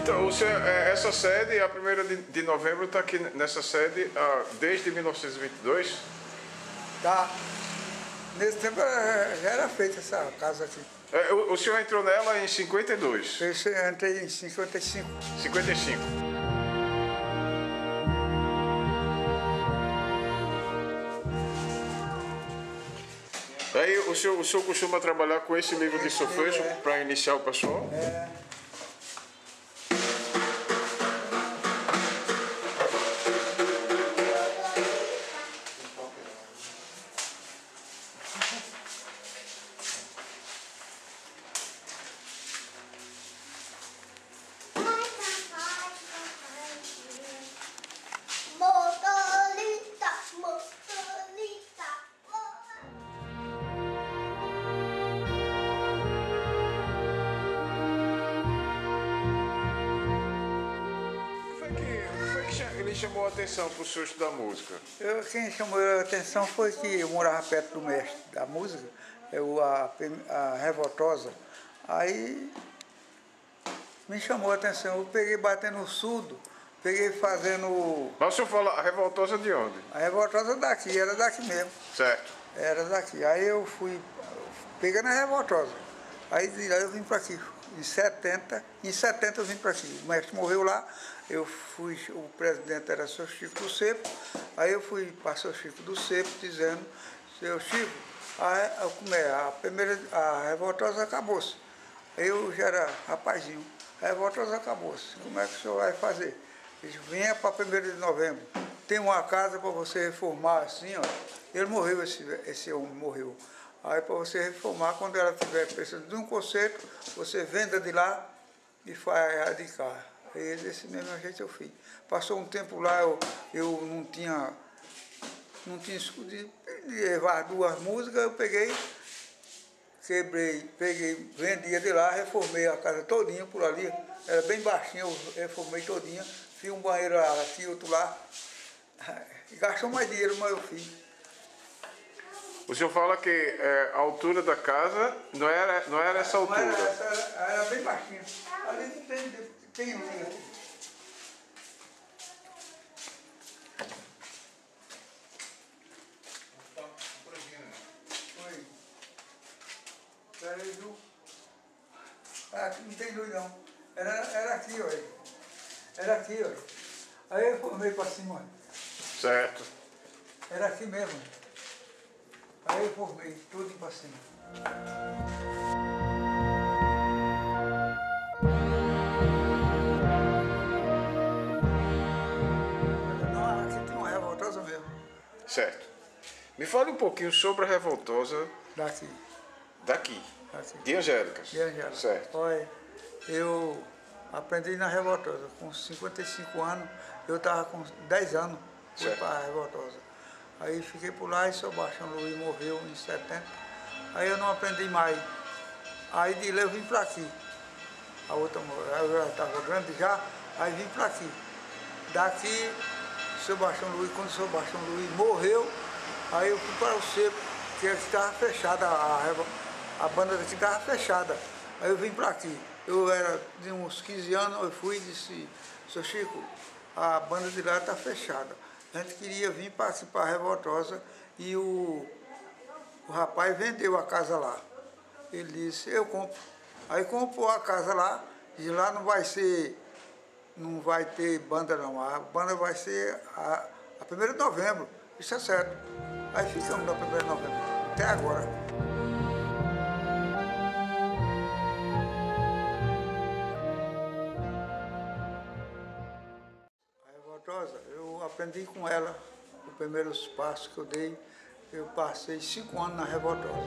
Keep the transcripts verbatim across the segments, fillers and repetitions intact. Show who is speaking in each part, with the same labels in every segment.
Speaker 1: Então, o senhor, essa sede, a primeira de, de novembro, está aqui nessa sede ah, desde mil novecentos e vinte e dois?
Speaker 2: Tá. Nesse tempo já era feita essa casa aqui.
Speaker 1: É, o, o senhor entrou nela em cinquenta e dois?
Speaker 2: Eu entrei em cinquenta e cinco.
Speaker 1: cinquenta e cinco. Aí o senhor, o senhor costuma trabalhar com esse livro de solfejo é. para iniciar o pessoal?
Speaker 2: É.
Speaker 1: Ele chamou a atenção para o senhor estudar música?
Speaker 2: Eu, quem chamou a atenção foi que eu morava perto do mestre da música, eu, a, a Revoltosa. Aí me chamou a atenção, eu peguei batendo surdo, peguei fazendo...
Speaker 1: Mas o senhor fala a Revoltosa de onde?
Speaker 2: A Revoltosa daqui, era daqui mesmo.
Speaker 1: Certo.
Speaker 2: Era daqui. Aí eu fui pegando a Revoltosa. Aí de lá eu vim para aqui. Em setenta, em setenta eu vim para aqui. O mestre morreu lá, eu fui, o presidente era o seu Chico do Cepo, aí eu fui para o seu Chico do Cepo dizendo, seu Chico, a, como é, a primeira, a Revoltosa acabou-se. Eu já era rapazinho, a Revoltosa acabou-se. Como é que o senhor vai fazer? Ele disse, venha para primeiro de novembro, tem uma casa para você reformar assim, ó. Ele morreu, esse, esse homem morreu. Aí para você reformar, quando ela tiver precisando de um conserto, você venda de lá e faz erradicar. Aí desse mesmo jeito eu fiz. Passou um tempo lá, eu, eu não tinha, não tinha escudo de levar duas músicas, eu peguei, quebrei, peguei, vendia de lá, reformei a casa todinha por ali, era bem baixinha, eu reformei todinha, fiz um banheiro aqui, outro lá, gastou mais dinheiro, mas eu fiz.
Speaker 1: O senhor fala que é, a altura da casa não era, não era essa altura?
Speaker 2: Não era, essa, era, era bem baixinha. Ali tem, tem um aqui. Oi. Peraí, viu? Ah, aqui não tem luz não. Era, era aqui, olha. Era aqui, olha. Aí eu formei para cima.
Speaker 1: Certo.
Speaker 2: Era aqui mesmo. Aí eu formei tudo para cima. Não, aqui tem uma Revoltosa mesmo.
Speaker 1: Certo. Me fale um pouquinho sobre a Revoltosa
Speaker 2: Daqui.
Speaker 1: Daqui.
Speaker 2: Daqui.
Speaker 1: De Angélicas.
Speaker 2: De Angélicas.
Speaker 1: Certo.
Speaker 2: Olha, eu aprendi na Revoltosa. Com cinquenta e cinco anos, eu estava com dez anos, fui para a Revoltosa. Aí fiquei por lá e o seu Baixão Luiz morreu em setenta. Aí eu não aprendi mais. Aí de lá eu vim para aqui. A outra eu já estava grande já, aí vim para aqui. Daqui, o seu Baixão Luiz, quando o seu Baixão Luiz morreu, aí eu fui para o Cepo, que estava fechada, a, a banda daqui estava fechada. Aí eu vim para aqui. Eu era de uns quinze anos, eu fui e disse, seu Chico, a banda de lá está fechada. A gente queria vir para aqui, para a Revoltosa, e o, o rapaz vendeu a casa lá. Ele disse, eu compro. Aí comprou a casa lá, e lá não vai ser, não vai ter banda não, a banda vai ser a, a primeira de novembro, isso é certo. Aí ficamos na primeira de novembro, até agora. Eu aprendi com ela, o primeiro passo que eu dei, eu passei cinco anos na Revoltosa.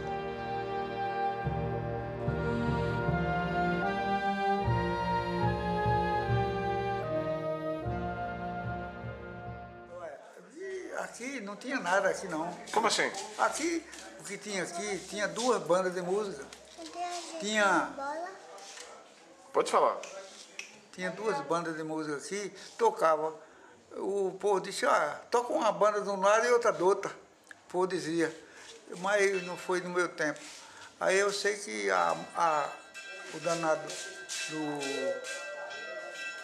Speaker 2: Aqui não tinha nada aqui não.
Speaker 1: Como assim?
Speaker 2: Aqui, o que tinha aqui, tinha duas bandas de música. Tinha...
Speaker 1: Pode falar.
Speaker 2: Tinha duas bandas de música aqui, tocava. O povo disse, ah, toca uma banda de um lado e outra do outro. O povo dizia, mas não foi no meu tempo. Aí eu sei que a, a, o danado do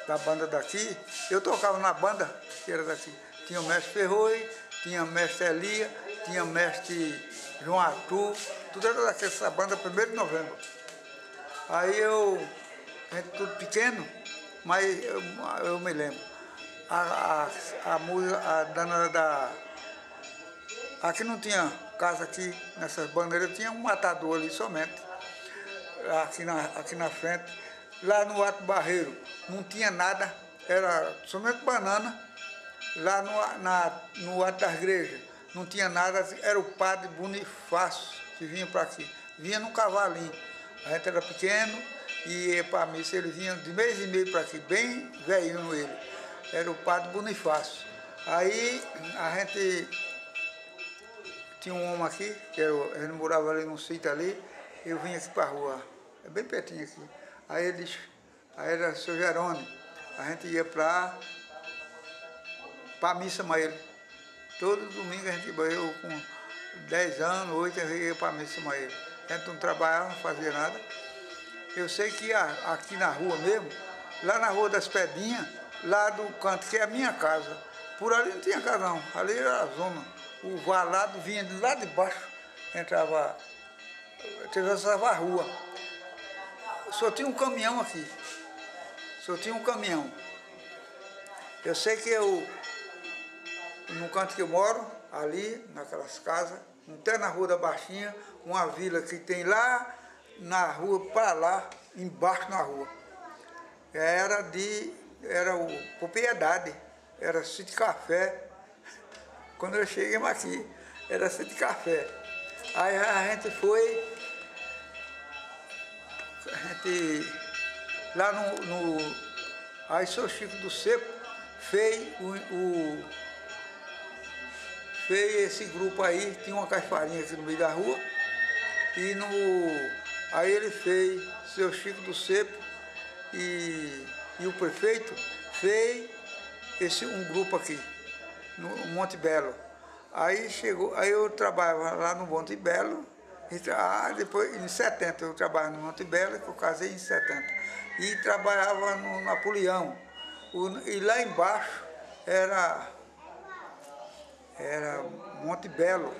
Speaker 2: da banda daqui, eu tocava na banda que era daqui. Tinha o mestre Ferroi, tinha o mestre Elia, tinha o mestre João Arthur, tudo era daquela banda primeiro de novembro. Aí eu, a gente tudo pequeno, mas eu, eu me lembro. A, a, a música, a dona da... Aqui não tinha casa aqui, nessas bandeiras, tinha um matador ali somente, aqui na, aqui na frente. Lá no Alto Barreiro não tinha nada, era somente banana. Lá no, na, no Alto das Igrejas não tinha nada, era o padre Bonifácio que vinha para aqui. Vinha num cavalinho. A gente era pequeno e ia para a missa, ele vinha de mês e meio para aqui, bem velhinho ele. Era o padre Bonifácio. Aí a gente tinha um homem aqui, que era, ele morava ali num sítio ali, eu vinha aqui para a rua, é bem pertinho aqui. Aí ele disse, aí era o seu Jerônimo, a gente ia para a missa com ele. Todo domingo a gente ia, eu com dez anos, oito, eu ia para a missa com ele. A gente não trabalhava, não fazia nada. Eu sei que aqui na rua mesmo, lá na Rua das Pedrinhas, lá do canto, que é a minha casa, por ali não tinha casa não, ali era a zona. O valado vinha de lá de baixo, entrava, atravessava a rua. Só tinha um caminhão aqui, só tinha um caminhão. Eu sei que eu, no canto que eu moro, ali, naquelas casas, até na Rua da Baixinha, uma vila que tem lá na rua, para lá, embaixo na rua. Era de, era o propriedade, era sítio café. Quando eu cheguei aqui, era sítio café. Aí a gente foi, a gente, lá no, no aí o seu Chico do Cepo fez o, o fez esse grupo aí, tinha uma caifarinha aqui no meio da rua, e no, aí ele fez, seu Chico do Cepo e, e o prefeito fez esse, um grupo aqui, no Monte Belo. Aí chegou, aí eu trabalhava lá no Monte Belo, e, ah, depois, em setenta, eu trabalhava no Monte Belo, que eu casei em setenta, e trabalhava no Napoleão, o, e lá embaixo era... era Monte Belo.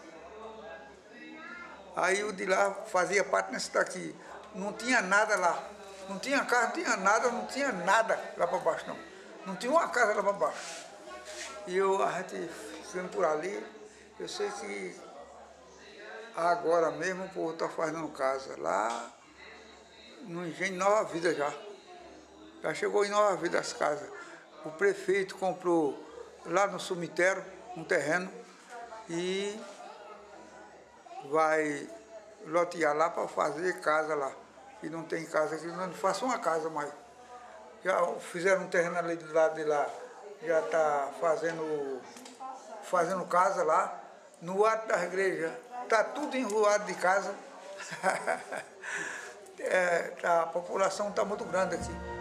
Speaker 2: Aí o de lá fazia parte nesse daqui. Não tinha nada lá. Não tinha casa, não tinha nada, não tinha nada lá para baixo, não. Não tinha uma casa lá para baixo. E eu, a gente ficando por ali, eu sei que agora mesmo o povo está fazendo casa. Lá no Engenho Nova Vida já. Já chegou em Nova Vida as casas. O prefeito comprou lá no cemitério um terreno e vai lotear lá para fazer casa lá. E não tem casa aqui, não faça uma casa mais. Já fizeram um terreno ali do lado de lá, já está fazendo, fazendo casa lá. No Alto das Igrejas, está tudo enruado de casa. É, a população está muito grande aqui.